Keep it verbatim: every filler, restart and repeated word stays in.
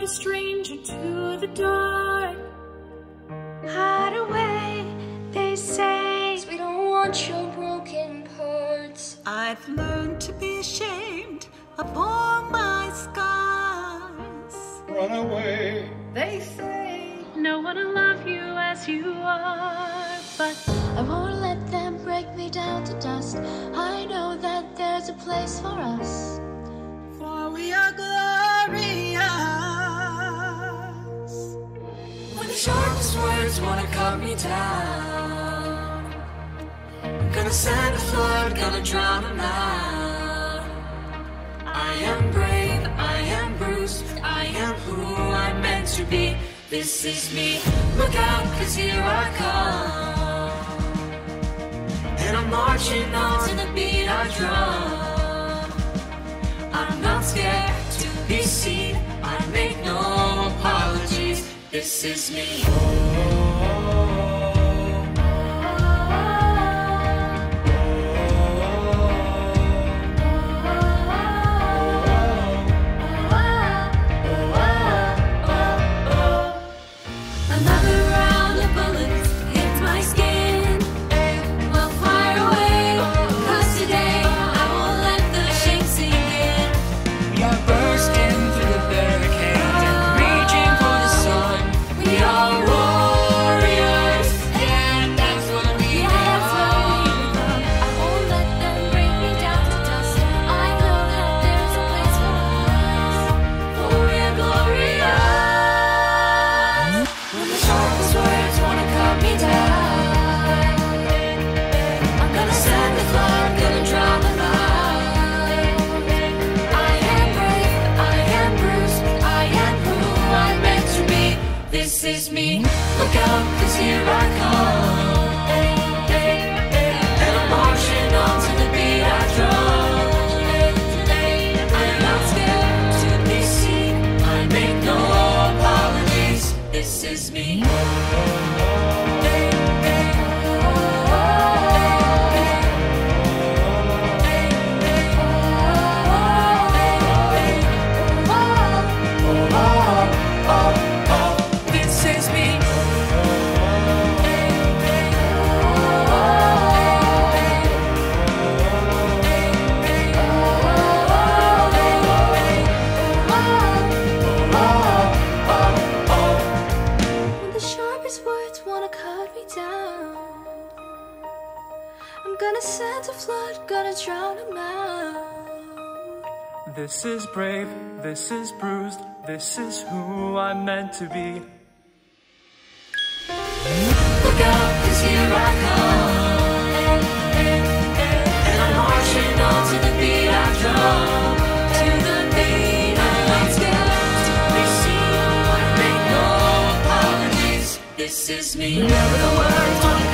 a stranger to the dark. Hide away, they say, 'cause we don't want your broken parts. I've learned to be ashamed of all my scars. Run away, They say no one will love you as you are, but I won't let them break me down to dust. I know that there's a place for us. For we are glorious. when the sharpest words wanna cut me down, I'm gonna send a flood, gonna drown them out. I am brave, I am bruised, I am who I'm meant to be. This is me, look out, 'cause here I come. And I'm marching on to the beat I drum. I'm not scared to be seen, I make no apologies. This is me. Another round of bullets hit my skin. Well, fire away, 'cause today I won't let the shame sink in. We are bursting through the barricade and reaching for the sun. We are warriors, and that's what we are. I won't let them break me down to dust. I know that there's a place for us. For we are glorious. When the sharpest words wanna cut me down, I'm gonna send the flood, gonna drown them out. I am brave, I am bruised, I am who I'm meant to be. This is me, look out, 'cause here I come. And I'm marching on to the beat I drum. I'm not scared to be seen, I make no apologies. This is me. This is me. When the sharpest words wanna cut me down, I'm gonna send a flood, gonna drown them out. This is brave, this is bruised, this is who I'm meant to be. Look out, 'cause here I come. And I'm marching on to the beat I drum. To the beat I'm not scared to be seen, I make no apologies. This is me. Whenever the words wanna